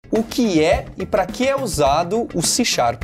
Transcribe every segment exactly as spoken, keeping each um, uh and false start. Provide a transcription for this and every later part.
o que é e para que é usado o C Sharp.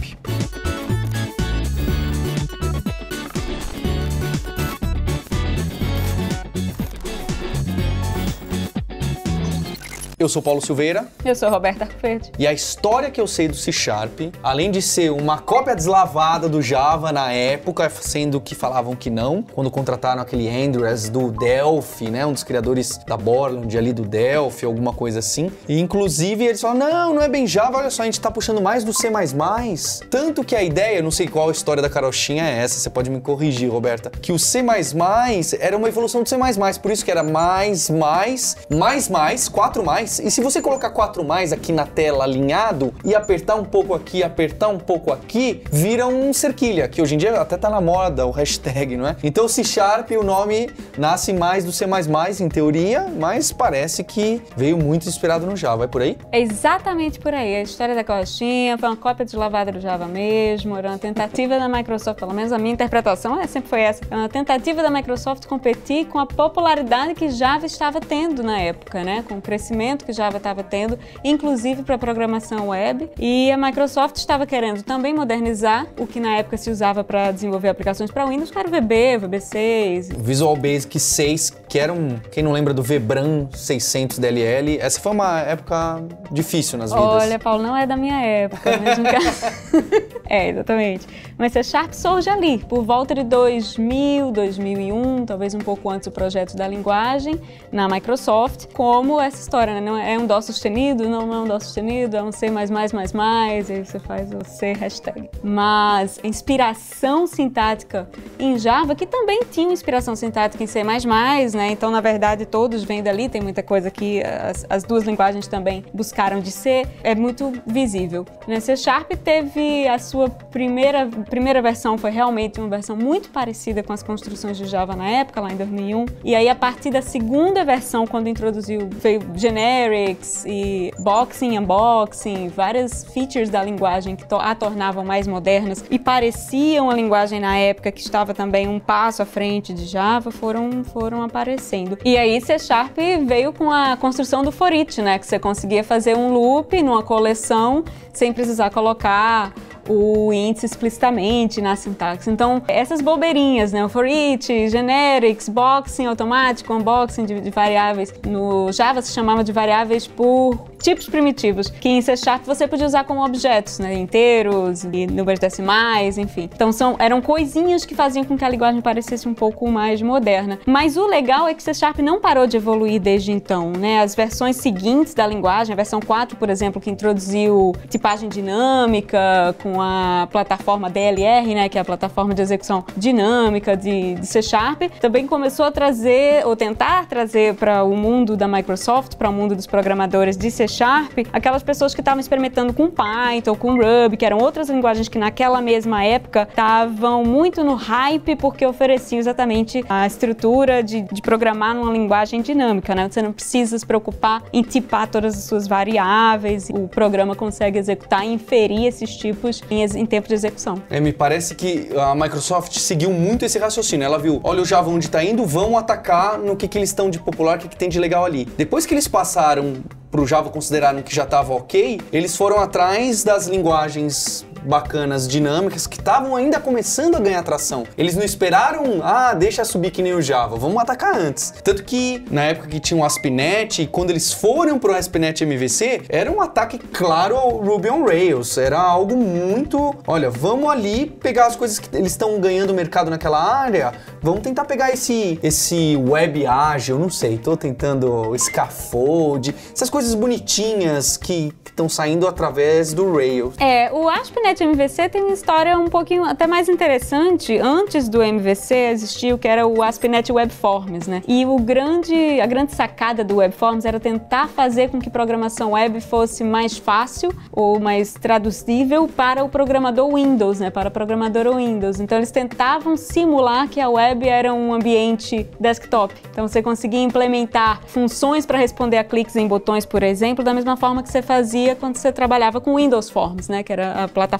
Eu sou Paulo Silveira. Eu sou Roberta Arcoverde. E a história que eu sei do C Sharp, além de ser uma cópia deslavada do Java na época, sendo que falavam que não, quando contrataram aquele Andreas do Delphi, né, um dos criadores da Borland ali do Delphi, alguma coisa assim. E inclusive eles falam, não, não é bem Java, olha só, a gente tá puxando mais do C mais mais. Tanto que a ideia, não sei qual a história da carochinha é essa, você pode me corrigir, Roberta, que o C mais mais era uma evolução do C mais mais, por isso que era mais, mais, mais, mais, quatro mais. E se você colocar quatro mais aqui na tela alinhado e apertar um pouco aqui, apertar um pouco aqui, vira um cerquilha, que hoje em dia até tá na moda, o hashtag, não é? Então o C Sharp, o nome nasce mais do C mais mais, em teoria, mas parece que veio muito inspirado no Java, é por aí? É exatamente por aí. A história da carochinha foi uma cópia deslavada do Java mesmo, era uma tentativa da Microsoft, pelo menos a minha interpretação é, sempre foi essa, era uma tentativa da Microsoft competir com a popularidade que Java estava tendo na época, né? Com o crescimento que Java estava tendo, inclusive para programação web, e a Microsoft estava querendo também modernizar o que na época se usava para desenvolver aplicações para Windows, que era o V B, o V B seis. Visual Basic seis, que era um, quem não lembra do Vebran seiscentos D L L, essa foi uma época difícil nas vidas. Olha, Paulo, não é da minha época, mesmo que... É, exatamente. Mas C Sharp surge ali, por volta de dois mil, dois mil e um, talvez um pouco antes do projeto da linguagem, na Microsoft, como essa história, né? Não é um dó sustenido, não, não é um dó sustenido, é um C mais mais mais mais, e aí você faz o C hashtag. Mas a inspiração sintática em Java, que também tinha inspiração sintática em C mais mais, né? Então, na verdade, todos vêm dali, tem muita coisa que as, as duas linguagens também buscaram de C, é muito visível. Né? C Sharp teve a sua primeira, primeira versão, foi realmente uma versão muito parecida com as construções de Java na época, lá em dois mil e um, e aí a partir da segunda versão, quando introduziu, veio generics e boxing, unboxing, várias features da linguagem que a tornavam mais modernas e pareciam a linguagem na época que estava também um passo à frente de Java, foram, foram aparecendo. E aí C Sharp veio com a construção do for each, né, que você conseguia fazer um loop numa coleção sem precisar colocar o índice explicitamente na sintaxe. Então, essas bobeirinhas, né? O for each, generics, boxing automático, unboxing de, de variáveis. No Java se chamava de variáveis por tipos primitivos, que em C Sharp você podia usar como objetos, né? Inteiros, e números decimais, enfim. Então, são, eram coisinhas que faziam com que a linguagem parecesse um pouco mais moderna. Mas o legal é que C Sharp não parou de evoluir desde então, né? As versões seguintes da linguagem, a versão quatro, por exemplo, que introduziu tipagem dinâmica, com a plataforma D L R, né, que é a plataforma de execução dinâmica de, de C Sharp, também começou a trazer, ou tentar trazer para o mundo da Microsoft, para o mundo dos programadores de C Sharp, aquelas pessoas que estavam experimentando com Python, com Ruby, que eram outras linguagens que naquela mesma época estavam muito no hype porque ofereciam exatamente a estrutura de, de programar numa linguagem dinâmica, né? Você não precisa se preocupar em tipar todas as suas variáveis, o programa consegue executar e inferir esses tipos Em, em tempo de execução. É, me parece que a Microsoft seguiu muito esse raciocínio. Ela viu, olha o Java onde está indo, vão atacar no que, que eles estão de popular, o que, que tem de legal ali. Depois que eles passaram para o Java consideraram que já estava ok, eles foram atrás das linguagens bacanas, dinâmicas, que estavam ainda começando a ganhar tração. Eles não esperaram, ah, deixa subir que nem o Java, vamos atacar antes. Tanto que, na época que tinha o ASP.NET, e quando eles foram pro ASP.NET M V C, era um ataque claro ao Ruby on Rails. Era algo muito, olha, vamos ali pegar as coisas que eles estão ganhando mercado naquela área, vamos tentar pegar esse, esse web ágil, não sei, tô tentando scaffold, essas coisas bonitinhas que estão saindo através do Rails. É, o ASP.NET M V C tem uma história um pouquinho até mais interessante. Antes do M V C existia o que era o ASP.NET Web Forms, né? E o grande, a grande sacada do Web Forms era tentar fazer com que programação web fosse mais fácil ou mais traduzível para o programador Windows, né? Para o programador Windows. Então eles tentavam simular que a web era um ambiente desktop. Então você conseguia implementar funções para responder a cliques em botões, por exemplo, da mesma forma que você fazia quando você trabalhava com Windows Forms, né? Que era a plataforma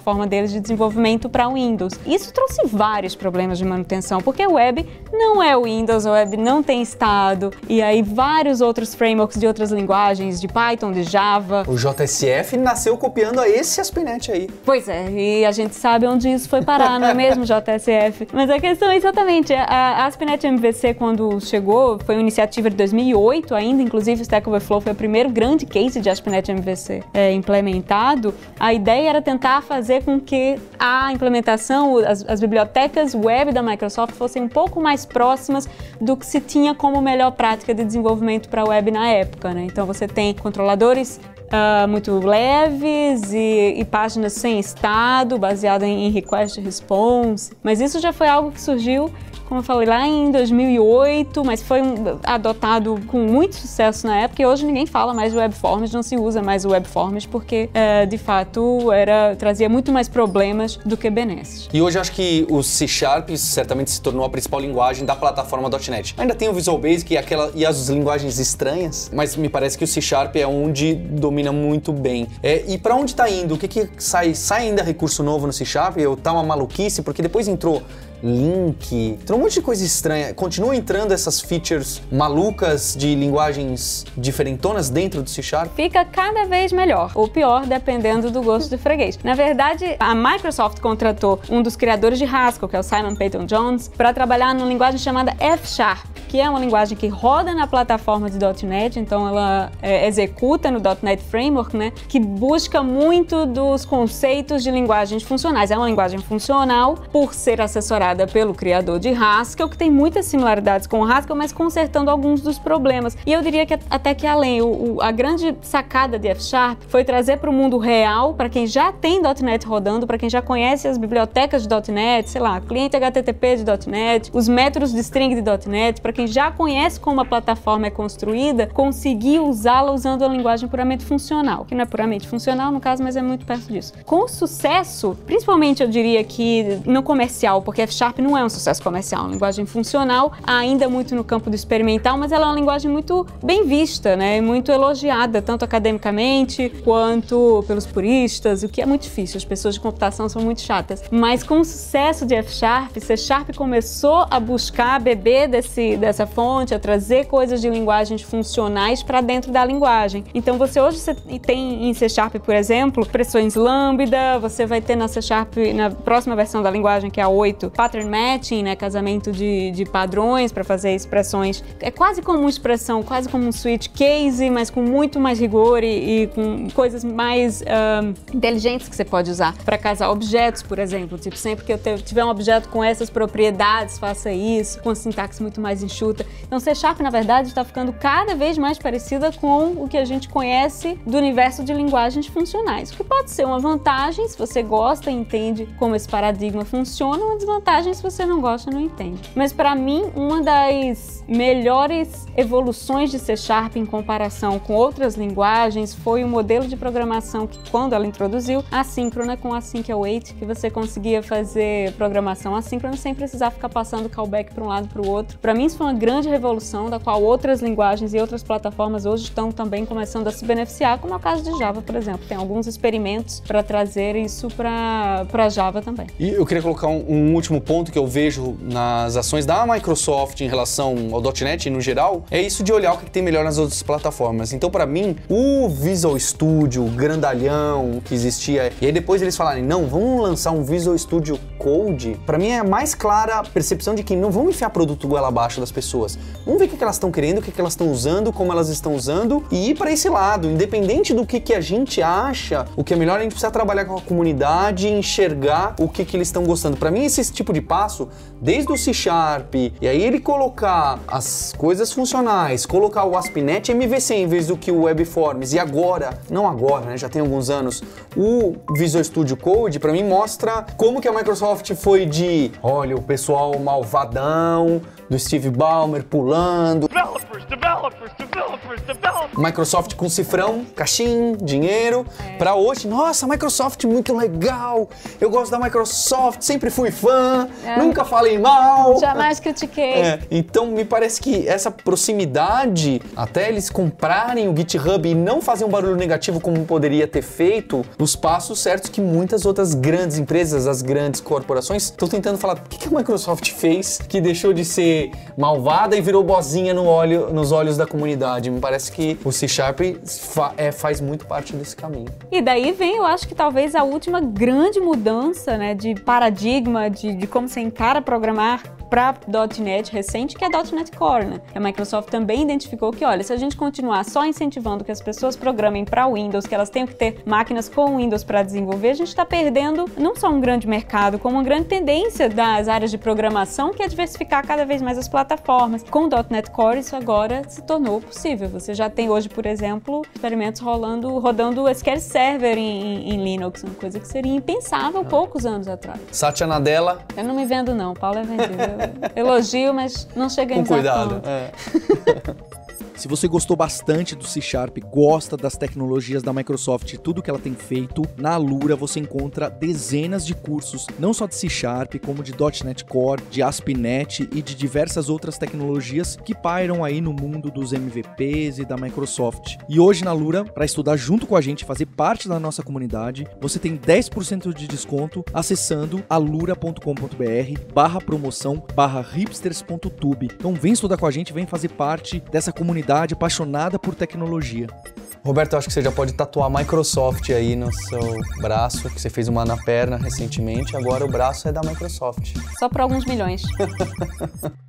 plataforma deles de desenvolvimento para o Windows. Isso trouxe vários problemas de manutenção, porque o web não é o Windows, o web não tem estado, e aí vários outros frameworks de outras linguagens, de Python, de Java. O J S F nasceu copiando a esse ASP.NET aí. Pois é, e a gente sabe onde isso foi parar, não é mesmo, J S F? Mas a questão é exatamente, a ASP.NET M V C, quando chegou, foi uma iniciativa de dois mil e oito ainda, inclusive o Stack Overflow foi o primeiro grande case de ASP.NET M V C é, implementado. A ideia era tentar fazer com que a implementação, as, as bibliotecas web da Microsoft fossem um pouco mais próximas do que se tinha como melhor prática de desenvolvimento para a web na época, né? Então você tem controladores Uh, muito leves e, e páginas sem estado, baseada em, em request response, mas isso já foi algo que surgiu, como eu falei, lá em dois mil e oito, mas foi um, adotado com muito sucesso na época, e hoje ninguém fala mais de webforms, não se usa mais o webforms, porque uh, de fato era, trazia muito mais problemas do que benesses. E hoje acho que o C Sharp certamente se tornou a principal linguagem da plataforma .NET. Ainda tem o Visual Basic e, aquela, e as linguagens estranhas, mas me parece que o C Sharp é onde domina muito bem. É, e para onde está indo? O que que sai? Sai ainda recurso novo no C Sharp? Ou tá uma maluquice? Porque depois entrou Link, entrou um monte de coisa estranha. Continua entrando essas features malucas de linguagens diferentonas dentro do C Sharp? Fica cada vez melhor, ou pior, dependendo do gosto do freguês. Na verdade, a Microsoft contratou um dos criadores de Haskell, que é o Simon Peyton Jones, para trabalhar numa linguagem chamada F Sharp, que é uma linguagem que roda na plataforma de .NET, então ela é, executa no .NET Framework, né, que busca muito dos conceitos de linguagens funcionais. É uma linguagem funcional por ser assessorada pelo criador de Haskell, que tem muitas similaridades com o Haskell, mas consertando alguns dos problemas. E eu diria que até que além, o, o, a grande sacada de F Sharp foi trazer para o mundo real, para quem já tem .NET rodando, para quem já conhece as bibliotecas de .NET, sei lá, cliente H T T P de .NET, os métodos de string de .NET, para quem já conhece como a plataforma é construída, conseguir usá-la usando a linguagem puramente funcional, que não é puramente funcional no caso, mas é muito perto disso. Com sucesso, principalmente eu diria que no comercial, porque F Sharp não é um sucesso comercial, é uma linguagem funcional, ainda muito no campo do experimental, mas ela é uma linguagem muito bem vista, né? Muito elogiada, tanto academicamente quanto pelos puristas, o que é muito difícil, as pessoas de computação são muito chatas. Mas com o sucesso de F Sharp, C Sharp começou a buscar beber desse, dessa fonte, a trazer coisas de linguagens funcionais para dentro da linguagem. Então você hoje você tem em C Sharp, por exemplo, expressões lambda, você vai ter na C Sharp, na próxima versão da linguagem, que é a oito, pattern matching, né, casamento de, de padrões para fazer expressões. É quase como uma expressão, quase como um switch case, mas com muito mais rigor e, e com coisas mais um, inteligentes que você pode usar para casar objetos, por exemplo. Tipo, sempre que eu tiver um objeto com essas propriedades, faça isso, com a sintaxe muito mais enxuta. Então, C Sharp, na verdade, está ficando cada vez mais parecida com o que a gente conhece do universo de linguagens funcionais, o que pode ser uma vantagem se você gosta e entende como esse paradigma funciona, uma desvantagem se você não gosta e não entende. Mas para mim, uma das melhores evoluções de C Sharp em comparação com outras linguagens foi o modelo de programação que, quando ela introduziu, assíncrona com Async Await, que você conseguia fazer programação assíncrona sem precisar ficar passando callback para um lado para o outro. Para mim, isso foi uma grande revolução, da qual outras linguagens e outras plataformas hoje estão também começando a se beneficiar, como é o caso de Java, por exemplo. Tem alguns experimentos para trazer isso para Java também. E eu queria colocar um, um último ponto que eu vejo nas ações da Microsoft em relação ao .NET no geral, é isso de olhar o que tem melhor nas outras plataformas. Então, para mim, o Visual Studio, o grandalhão que existia, e aí depois eles falarem, não, vamos lançar um Visual Studio Code, para mim é a mais clara percepção de que não vamos enfiar produto goela abaixo das pessoas. Vamos ver o que elas estão querendo, o que elas estão usando, como elas estão usando, e ir para esse lado, independente do que, que a gente acha, o que é melhor, a gente precisa trabalhar com a comunidade e enxergar o que, que eles estão gostando. Para mim, esse tipo de passo, desde o C Sharp, e aí ele colocar as coisas funcionais, colocar o ASP.NET M V C em vez do que o WebForms, e agora, não agora, né, já tem alguns anos, o Visual Studio Code, para mim mostra como que a Microsoft foi de, olha, o pessoal malvadão do Steve Ballmer pulando. Developers, developers, developers, developers. Microsoft com cifrão, caixinha, dinheiro. É. Pra hoje, nossa, Microsoft muito legal. Eu gosto da Microsoft, sempre fui fã, é. nunca falei mal. Jamais critiquei. É. Então me parece que essa proximidade, até eles comprarem o GitHub e não fazer um barulho negativo como poderia ter feito, os passos certos que muitas outras grandes empresas, as grandes corporações, estão tentando falar, o que, que a Microsoft fez que deixou de ser malvada e virou bozinha no olho, nos olhos da comunidade? Me parece que o C Sharp fa é, faz muito parte desse caminho. E daí vem, eu acho que talvez a última grande mudança, né, de paradigma, de, de como você encara programar para .NET recente, que é .NET Core, né? A Microsoft também identificou que, olha, se a gente continuar só incentivando que as pessoas programem para Windows, que elas tenham que ter máquinas com Windows para desenvolver, a gente está perdendo não só um grande mercado, como uma grande tendência das áreas de programação, que é diversificar cada vez mais as plataformas. Com o .NET Core, isso agora se tornou possível. Você já tem hoje, por exemplo, experimentos rolando, rodando o S Q L Server em, em Linux, uma coisa que seria impensável ah. poucos anos atrás. Satya Nadella. Eu não me vendo não, Paulo é vendido. Elogio, mas não chega em Com cuidado. É. Se você gostou bastante do C Sharp, gosta das tecnologias da Microsoft e tudo que ela tem feito, na Alura você encontra dezenas de cursos, não só de C Sharp, como de .NET Core, de A S P ponto NET e de diversas outras tecnologias que pairam aí no mundo dos M V Ps e da Microsoft. E hoje na Alura, para estudar junto com a gente, fazer parte da nossa comunidade, você tem dez por cento de desconto acessando alura ponto com ponto br barra promoção barra hipsters ponto tube. Então vem estudar com a gente, vem fazer parte dessa comunidade apaixonada por tecnologia. Roberto, acho que você já pode tatuar Microsoft aí no seu braço, que você fez uma na perna recentemente, agora o braço é da Microsoft. Só por alguns milhões.